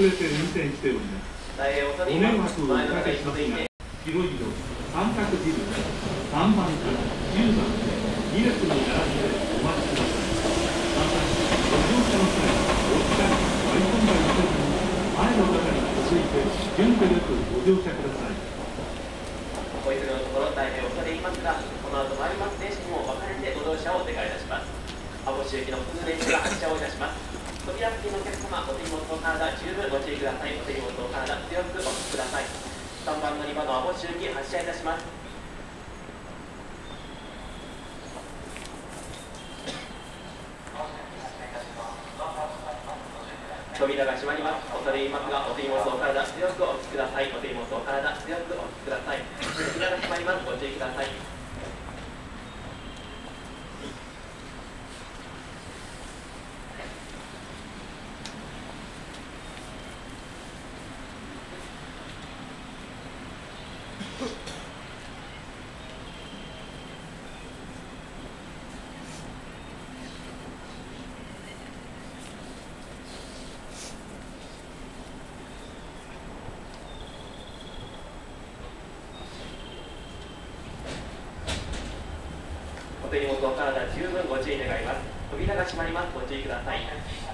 れて運転しております。ご迷惑をおかけしますが、広い道、三角ビル、3番から10番で2列に並んでお待ちください。また、ご乗車の際、お近く割り込んだりせずに、前の方に続いて順序よくご乗車ください。 お急ぎのところ大変恐れ入りますが、この後参ります電車にも分かれてご乗車をお願いいたします。網走行きの普通電車が発車をいたします。扉付近のお客様、お手荷物の体十分ご注意ください。お手荷物の体強くお持ちください。3番乗り場の網走行き発車いたします。扉が閉まります。恐れ入りますが、お手荷物の体強くお持ちください。お手荷物の体強くお持ちください。扉が閉まります。ご注意ください。お手荷物の体十分ご注意願います。扉が閉まります。ご注意ください。